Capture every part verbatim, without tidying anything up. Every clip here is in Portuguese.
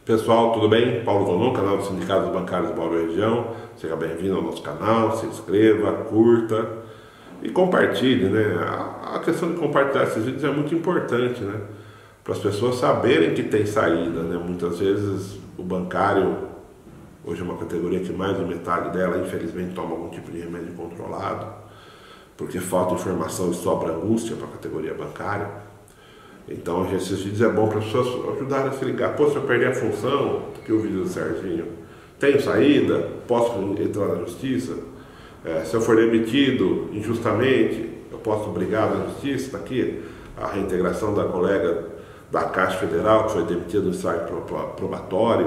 Pessoal, tudo bem? Paulo Vanon, canal do Sindicato dos Bancários de Bauru Região. Seja bem-vindo ao nosso canal, se inscreva, curta e compartilhe, né? A questão de compartilhar esses vídeos é muito importante, né? Para as pessoas saberem que tem saída, né? Muitas vezes o bancário, hoje é uma categoria que mais de metade dela, infelizmente, toma algum tipo de remédio controlado, porque falta informação e sobra angústia para a categoria bancária. Então esses vídeos é bom para as pessoas ajudarem a se ligar. Pô, se eu perder a função, que o vídeo do Serginho, tenho saída? Posso entrar na justiça? É, se eu for demitido injustamente, eu posso brigar na justiça? Está aqui a reintegração da colega da Caixa Federal, que foi demitida no estágio probatório.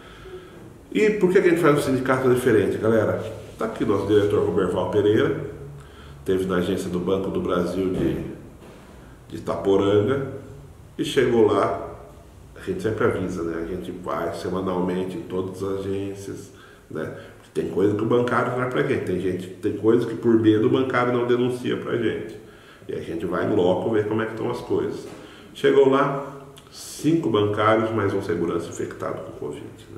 E por que a gente faz um sindicato diferente, galera? Está aqui nosso diretor Roberval Pereira, teve na agência do Banco do Brasil de, de Itaporanga, e chegou lá, a gente sempre avisa, né? A gente vai semanalmente em todas as agências, né? Tem coisa que o bancário não é pra gente, tem gente, tem coisa que por medo o bancário não denuncia pra gente. E a gente vai em loco ver como é que estão as coisas. Chegou lá, cinco bancários mais um segurança infectado com Covid, né?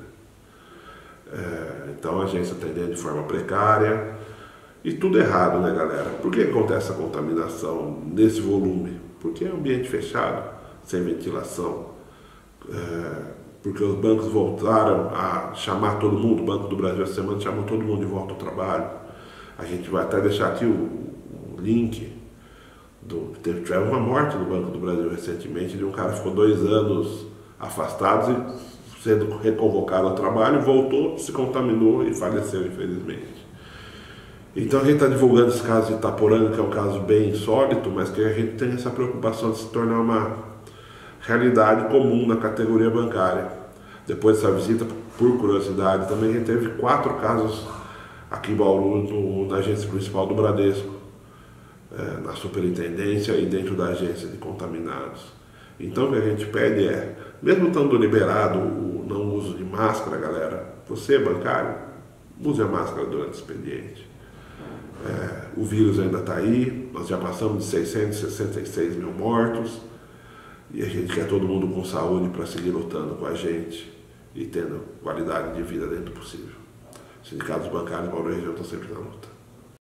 É, então a agência atendendo de forma precária e tudo errado, né, galera? Por que acontece a contaminação nesse volume? Porque é um ambiente fechado, sem ventilação, é, porque os bancos voltaram a chamar todo mundo. O Banco do Brasil essa semana chamou todo mundo de volta ao trabalho. A gente vai até deixar aqui o, o link do, teve, teve uma morte no Banco do Brasil recentemente de um cara que ficou dois anos afastado e sendo reconvocado ao trabalho, voltou, se contaminou e faleceu, infelizmente. Então a gente está divulgando esse caso de Itaporanga, que é um caso bem insólito, mas que a gente tem essa preocupação de se tornar uma realidade comum na categoria bancária. Depois dessa visita, por curiosidade, também a gente teve quatro casos aqui em Bauru, no, na agência principal do Bradesco, é, na superintendência e dentro da agência de contaminados. Então o que a gente pede é, mesmo estando liberado o não uso de máscara, galera, você bancário, use a máscara durante o expediente. É, o vírus ainda está aí, nós já passamos de seiscentos e sessenta e seis mil mortos e a gente quer todo mundo com saúde para seguir lutando com a gente e tendo qualidade de vida dentro do possível. Sindicatos bancários de Bauru Região estão sempre na luta.